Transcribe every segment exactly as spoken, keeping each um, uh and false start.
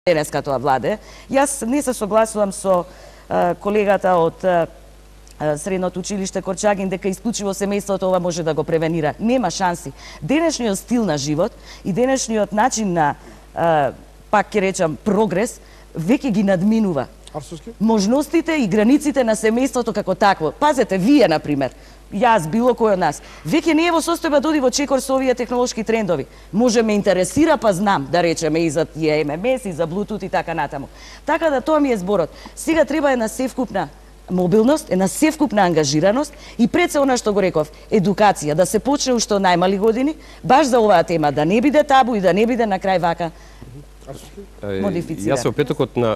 денеска тоа владе. Јас не се согласувам со а, колегата од а, Средното училиште Корчагин дека исклучиво семејството ова може да го превенира. Нема шанси. Денешниот стил на живот и денешниот начин на, а, пак ќе речам, прогрес, веќе ги надминува Арсовски? можностите и границите на семејството како такво. Пазете, вие, например, јас, било кој од нас, веќе не е во состојба да оди во чекор со овие технолошки трендови. Може ме интересира, па знам, да речеме, и за тие ем ем ес, и за Bluetooth и така натаму. Така да тоа ми е зборот. Сега треба една севкупна мобилност, една севкупна ангажираност и пред се она што го реков, едукација, да се почне уште од најмали години, баш за оваа тема, да не биде табу и да не биде на крај вака модифициран. Јас со петокот на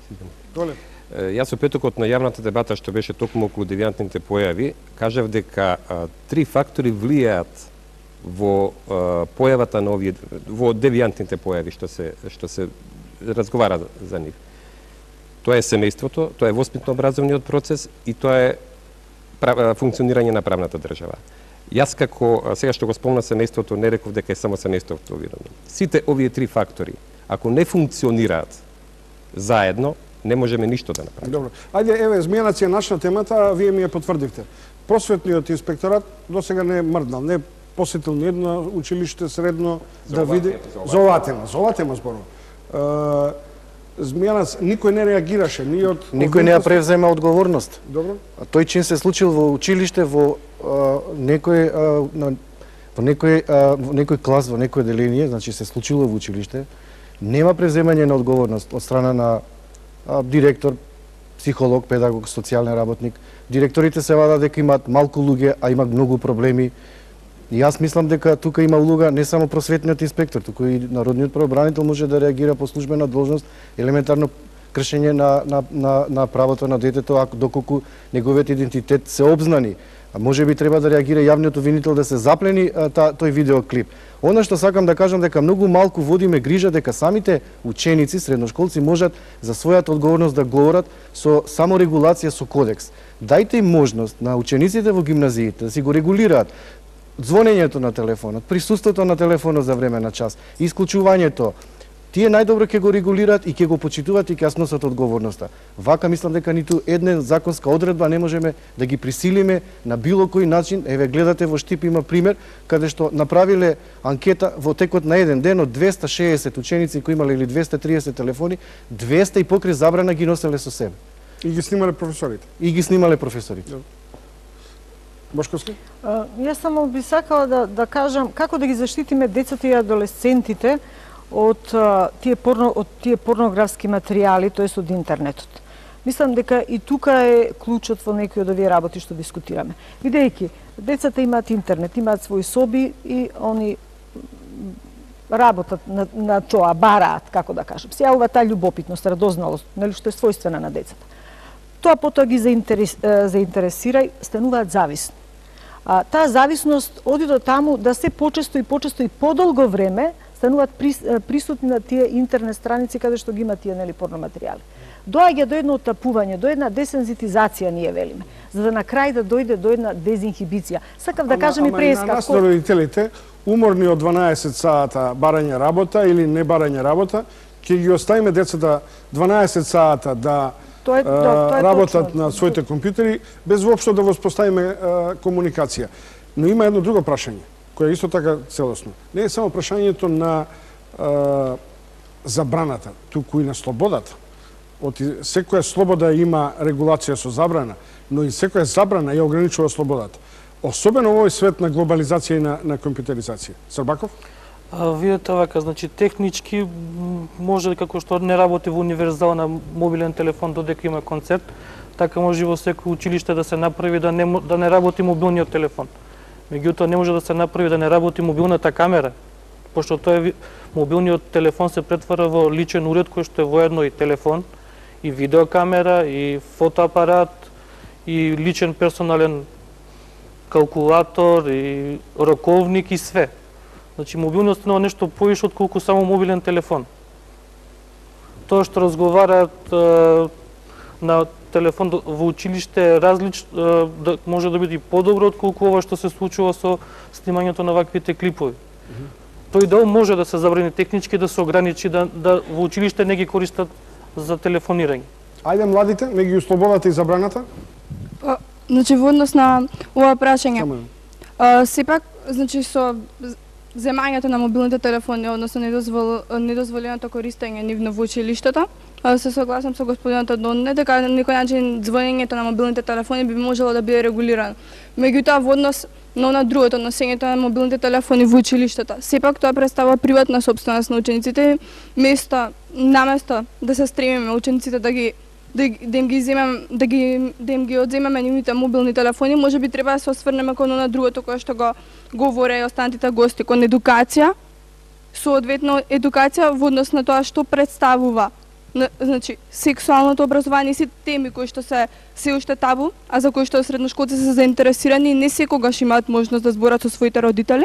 Јас со петокот на јавната дебата што беше токму околу девијантните појави, кажав дека а, три фактори влијаат во а, појавата на овие во девијантните појави што се што се разговара за нив. Тоа е семејството, тоа е воспитно-образовниот процес и тоа е прав, функционирање на правната држава. Јас како сега што го спомна семејството, не реков дека е само семејството виновно. Сите овие три фактори, ако не функционираат заедно, не можеме ништо да направиме. Добро. Ајде, еве, змијанаc е нашна темата, а вие ми ја потврдивте. Просветниот инспекторат досега не е мрднал, не е посетил ни едно училиште средно да види за оваа тема, за оваа тема зборува. Змијанаc никој не реагираше, ни од никој не ја превзема одговорност. Добро. А тој чин се случил во училиште во а, некој а, на, во некој а, во некој клас, во некој деление, значи се случило во училиште, нема превземање на одговорност од страна на а, директор, психолог, педагог, социјален работник. Директорите се вада дека имаат малку луѓе, а имаат многу проблеми. И јас мислам дека тука има улога не само просветниот инспектор, туку и народниот правобранител може да реагира по службена должност, елементарно кршење на, на, на, на правото на детето, ако доколку неговиот идентитет се обзнани. А може би треба да реагира јавниот обвинител да се заплени а, та, тој видеоклип. Она што сакам да кажам дека многу малку водиме грижа дека самите ученици, средношколци можат за својата одговорност да говорат со саморегулација со кодекс. Дајте им можност на учениците во гимназиите да си го регулираат звонењето на телефонот, присуството на телефонот за време на час, исклучувањето. Тие најдобро ќе го регулираат и ќе го почитуваат и ќе носат одговорноста. Вака мислам дека ниту една законска одредба не можеме да ги присилиме на било кој начин. Еве гледате во Штип има пример каде што направиле анкета во текот на еден ден од двеста шеесет ученици кои имале или двеста триесет телефони, двеста и покри забрана ги носеле со себе. И ги снимале професорите. И ги снимале професорите. Бошковски? Јас само би сакала да, да кажам како да ги заштитиме децата и адолесцентите од тие, порно, од тие порнографски материјали, тоест од интернетот. Мислам дека и тука е клучот во некои од овие работи што дискутираме. Видејќи, децата имаат интернет, имаат своји соби и они работат на, на тоа, бараат, како да кажам. Се јавува таа љубопитност, радозналост, нели што е својствена на децата. Тоа потоа ги заинтерес, заинтересира и стануваат зависни. А, таа зависност оди до таму да се почесто и почесто и подолго време стануваат прис, присутни на тие интернет страници каде што ги има тие нели порно материјали. Доаѓа до едно отапување, до една десензитизација, ние велиме, за да на крај да дојде до една дезинхибиција. Сакав да кажам и преска. Ама на нас родителите, уморни од дванаесет сата барање работа или не барање работа, ќе ги оставиме децата дванаесет сата да Тоа е, да, тоа е работат точно на своите компјутери, без воопшто да воспоставиме а, комуникација. Но има едно друго прашање, кое е исто така целосно. Не е само прашањето на а, забраната, туку и на слободата. Од секоја слобода има регулација со забрана, но и секоја забрана ја ограничува слободата. Особено во овој свет на глобализација и на, на компјутеризација. Србаков? А, видете вака, значи технички може како што не работи во универзал на мобилен телефон додека има концерт, така може во секој училиште да се направи да не да не работи мобилниот телефон. Меѓутоа не може да се направи да не работи мобилната камера, пошто тоа е мобилниот телефон се претвара во личен уред кој што е воедно и телефон, и видеокамера, и фотоапарат, и личен персонален калкулатор, и роковник и све. Значи, мобилниот станува нешто поише од колку само мобилен телефон. Тоа што разговараат е, на телефон во училиште различ, е, да, може да биде и подобро од колку ова што се случува со снимањето на ваквите клипови. Mm -hmm. тој дел може да се забрани технички, да се ограничи, да, да во училиште не ги користат за телефонирање. Ајде младите, не ги услободате и забраната? Па, значи во однос на ова прашање, а, сепак, значи со земањето на мобилните телефони, односно недозвол, недозволеното користење нивно во училиштата, се согласам со господинот Донне дека на некој начин звонењето на мобилните телефони би можело да биде регулирано. Меѓутоа во однос но на другото, носењето на мобилните телефони во училиштата. Сепак тоа представува приватна сопственост на учениците, место, наместо да се стремиме учениците да ги да, да им ги земем, да ги да им ги одземеме нивните мобилни телефони, можеби треба да се осврнеме кон на другото кое што го говоре и останатите гости, кон едукација, соодветно едукација во однос на тоа што представува значи сексуалното образование и сите теми кои што се се уште табу, а за кои што средношколци се заинтересирани и не секогаш имаат можност да зборат со своите родители.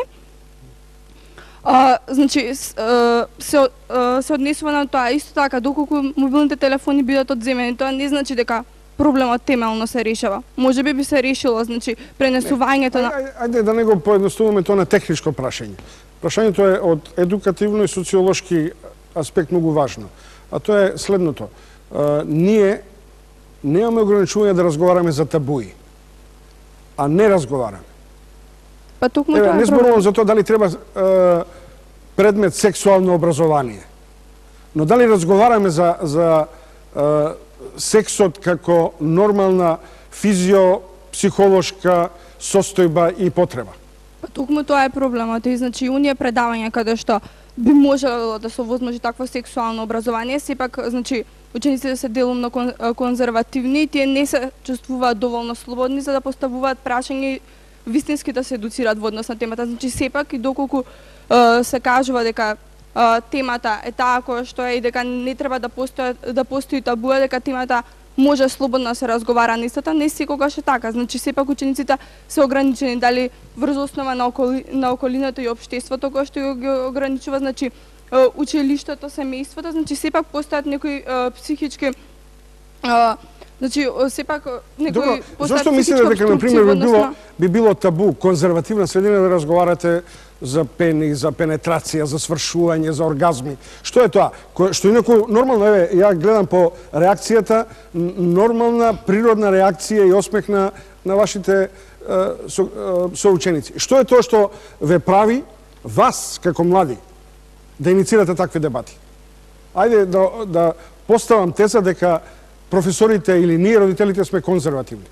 А, значи се се однесува на тоа исто така доколку мобилните телефони бидат одземени, тоа не значи дека проблемот темелно се решава. Можеби би се решило, значи пренесувањето на Ајде да не го поедноставуваме тоа на техничко прашање. Прашањето е од едукативно и социолошки аспект многу важно. А тоа е следното. А, ние немаме ограничување да разговараме за табуи, а не разговараме. Па токму Еве, тоа не е зборувам за тоа дали треба а, предмет сексуално образование, но дали разговараме за, за а, сексот како нормална физио-психолошка состојба и потреба. Па токму тоа е проблемот. И значи оние предавања каде што би можело да се овозможи такво сексуално образование, сепак значи учениците се делумно конзервативни и тие не се чувствуваат доволно слободни за да поставуваат прашања и вистински да се едуцираат во однос на темата. Значи сепак и доколку е, се кажува дека е, темата е таа која што е и дека не треба да постои да постои табу, дека темата може слободно да се разговара на истата, не секогаш е така. Значи сепак учениците се ограничени дали врз основа на, околи, на околината и општеството кој што ги ограничува, значи училиштето, семејството, значи сепак постојат некои е, психички е, значи сепак некои постојат зашто мислите дека на пример би било би било табу конзервативна средина да разговарате за пени, за пенетрација, за свршување, за оргазми. Што е тоа? Што инаку нормално, еве, ја гледам по реакцијата, нормална природна реакција и осмех на на вашите со, соученици. Што е тоа што ве прави вас како млади да иницирате такви дебати? Ајде да да поставам теза дека професорите или ние родителите сме конзервативни.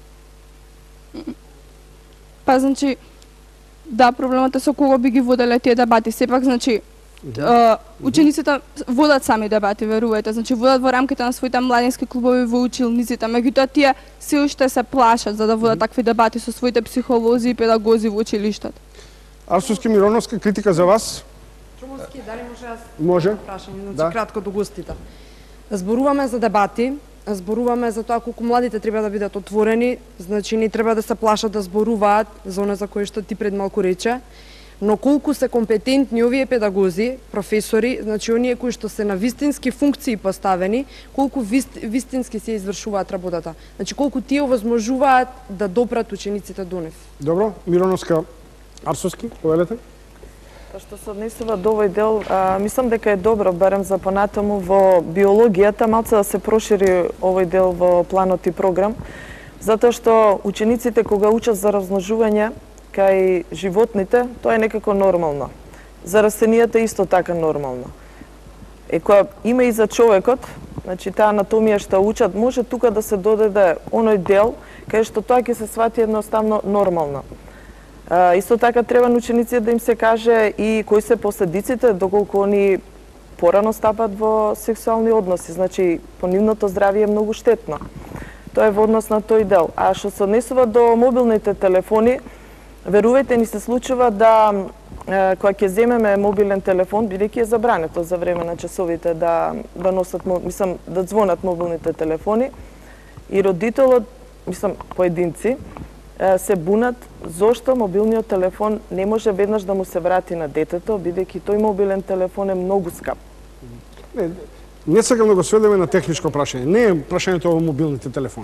Па значи да, проблемот е со кого би ги воделе тие дебати. Сепак, значи, uh, учениците водат сами дебати, верувајте. Значи, водат во рамките на своите младински клубови во училниците. Меѓутоа, тие се уште се плашат за да водат такви дебати со своите психолози и педагози во училиштата. Арсовски Мироновска, критика за вас? Чумовски, дали може јас? Може. Прашање, значи, Да. кратко до гостите. Зборуваме за дебати, зборуваме за тоа колку младите треба да бидат отворени, значи не треба да се плашат да зборуваат за оно за кое што ти пред малку рече, но колку се компетентни овие педагози, професори, значи оние кои што се на вистински функции поставени, колку вист, вистински се извршуваат работата. Значи колку тие овозможуваат да допрат учениците до нив. Добро, Мироновска, Арсовски, повелете. Што се однесува до овој дел, а, мислам дека е добро, барем за понатаму во биологијата, малце да се прошири овој дел во планот и програм, затоа што учениците кога учат за размножување кај животните, тоа е некако нормално. За растенијата исто така нормално. Е која има и за човекот, значи таа анатомија што учат, може тука да се додаде оној дел кај што тоа ќе се свати едноставно нормално. Uh, исто така треба на учениците да им се каже и кои се последиците доколку они порано стапат во сексуални односи, значи по нивното здравје е многу штетно. Тоа е во однос на тој дел. А што се однесува до мобилните телефони, верувајте ни се случува да uh, кога ќе земеме мобилен телефон, бидејќи е забрането за време на часовите да да носат, мислам, да звонат мобилните телефони и родителот, мислам, поединци се бунат зошто мобилниот телефон не може веднаш да му се врати на детето, бидејќи тој мобилен телефон е многу скап. Не, не сакам да го сведеме на техничко прашање. Не е прашањето во мобилните телефони.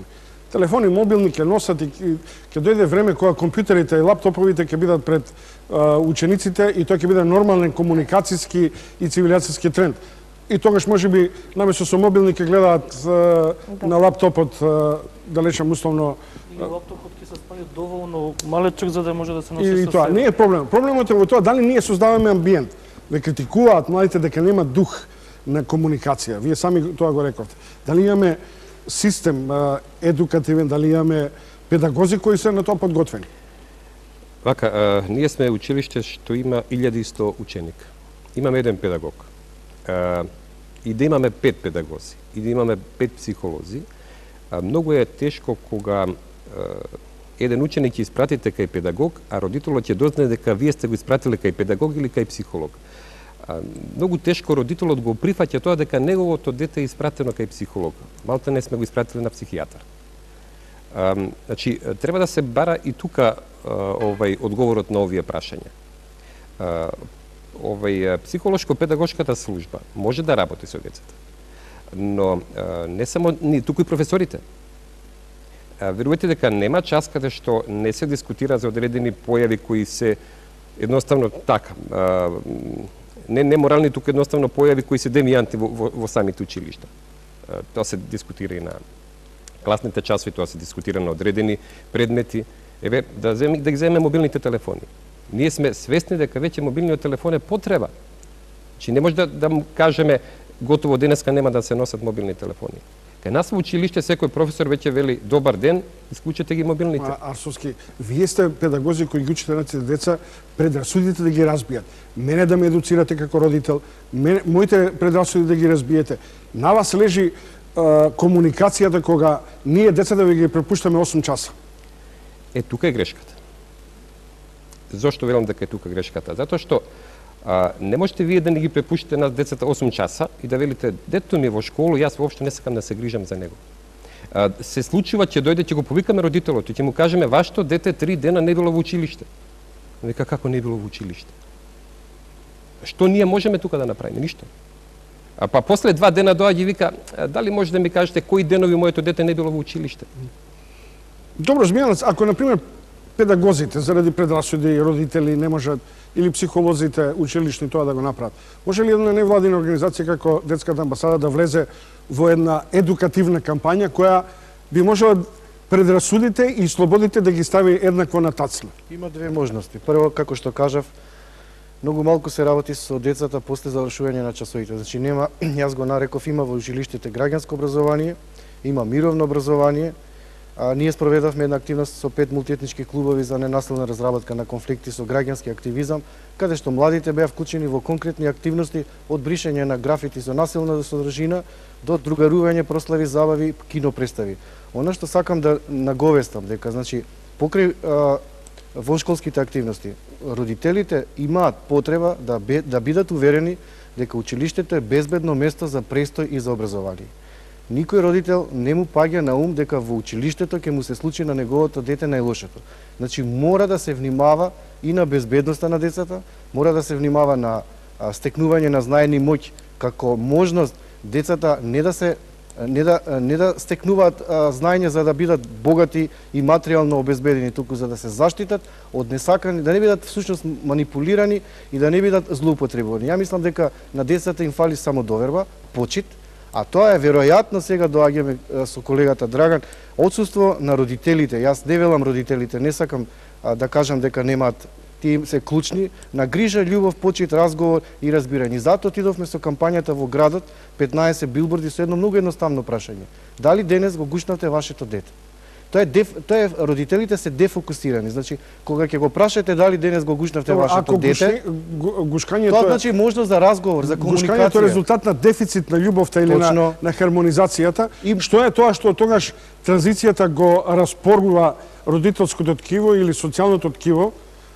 телефони мобилни ќе носат и ќе дојде време кога компјутерите и лаптоповите ќе бидат пред а, учениците и тоа ќе биде нормален комуникацијски и цивилизацијски тренд. И тогаш можеби наместо со мобилни ќе гледаат а, да. на лаптопот, а, да речем условно. И лаптопот ќе се спали доволно малечок за да може да се носи и со тоа себе. не е проблем. Проблемот е во тоа дали ние создаваме амбиент да критикуваат младите дека нема дух на комуникација. Вие сами тоа го рековте. Дали имаме систем а, едукативен, дали имаме педагози кои се на тоа подготвени? Вака, а, ние сме училиште што има илјада и сто ученика. Имаме еден педагог. А, и да имаме пет педагози, и да имаме пет психолози, а, многу е тешко кога а, еден ученик ќе испратите кај педагог, а родителот ќе дознае дека вие сте го испратиле кај педагог или кај психолог. А, многу тешко родителот го прифаќа тоа дека неговото дете е испратено кај психолог. Малте не сме го испратили на психијатар. А, значи, треба да се бара и тука а, овај одговорот на овие прашања. А, овај психолошко-педагошката служба може да работи со децата, но а, не само ни, туку и професорите. А, верувате дека нема час каде што не се дискутира за одредени појави кои се едноставно така, а, не неморални, туку едноставно појави кои се девијанти во, во, во самите училишта. А, тоа се дискутира и на класните часови, тоа се дискутира на одредени предмети. Еве, да, земи, да ги земеме мобилните телефони. Ние сме свесни дека веќе мобилниот телефон е потреба. Значи не може да, да му кажеме готово денеска нема да се носат мобилни телефони. Кај нас во училиште секој професор веќе вели добар ден, исклучете ги мобилните. А, Арсовски, вие сте педагози кои ги учите нашите деца предрасудите да ги разбијат. Мене да ме едуцирате како родител, мене, моите предрасуди да ги разбиете. На вас лежи а, комуникацијата кога ние децата ви ги препуштаме осум часа. Е, тука е грешката. Зошто велам дека е тука грешката? Затоа што а, не можете вие да не ги препуштите на децата осум часа и да велите детето ми во школу, јас воопшто не сакам да се грижам за него. А, се случува ќе дојде, ќе го повикаме родителот и ќе му кажеме вашето дете три дена не било во училиште. Века како не било во училиште? Што ние можеме тука да направиме? Ништо. А па после два дена доаѓа и вика дали може да ми кажете кои денови моето дете не било во училиште? Добро, Змијанац, ако на пример педагозите заради предрасуди и родители не можат или психолозите училишни тоа да го направат, може ли една невладина организација како Детската амбасада да влезе во една едукативна кампања која би можела предрасудите и слободите да ги стави еднакво на тацна? Има две можности. Прво, како што кажав, многу малку се работи со децата после завршување на часовите. Значи нема, јас го нареков, има во училиштите граѓанско образование, има мировно образование. А, ние спроведавме една активност со пет мултиетнички клубови за ненасилна разработка на конфликти со граѓански активизам, каде што младите беа вклучени во конкретни активности од бришење на графити со насилна содржина до другарување, прослави, забави, кинопредстави. Она што сакам да наговестам дека значи покрај а, воншколските активности, родителите имаат потреба да бе, да бидат уверени дека училиштето е безбедно место за престој и за образование. Никој родител не му паѓа на ум дека во училиштето ќе му се случи на неговото дете најлошото. Значи мора да се внимава и на безбедноста на децата, мора да се внимава на а, стекнување на знаење моќ како можност децата не да се не да не да стекнуваат а, знаење за да бидат богати и материјално обезбедени, туку за да се заштитат од несакани, да не бидат всушност манипулирани и да не бидат злоупотребувани. Ја мислам дека на децата им фали само доверба, почит. А тоа е веројатно, сега доаѓаме со колегата Драган, отсуство на родителите. Јас не велам родителите, не сакам а, да кажам дека немаат, тие се клучни на грижа, љубов, почит, разговор и разбирање. Затоа отидовме со кампањата во градот, петнаесет билборди со едно многу едноставно прашање. Дали денес го гушнавте вашето дете? Тоа е, деф, тоа е родителите се дефокусирани. Значи, кога ќе го прашате дали денес го гушнавте Тоа, вашето ако дете, гушкањето тоа значи можност за разговор, за комуникација. Гушкањето е резултат на дефицит на љубовта или на, на хармонизацијата. И што е тоа што тогаш транзицијата го распоргува родителското ткиво или социјалното ткиво,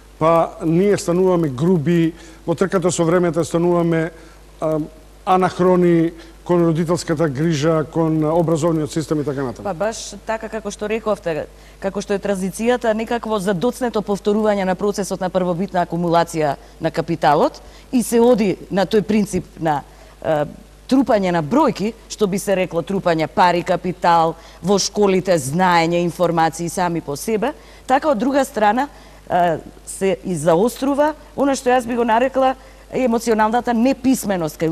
па ние стануваме груби, во трката со времето стануваме а, анахрони кон родителската грижа, кон образовниот систем и така натаму. Па баш така како што рековте, како што е транзицијата, некакво задоцнето повторување на процесот на првобитна акумулација на капиталот и се оди на тој принцип на е, трупање на бројки, што би се рекло трупање пари, капитал, во школите знаење, информации сами по себе, така од друга страна се и заострува она што јас би го нарекла емоционалната неписменост кај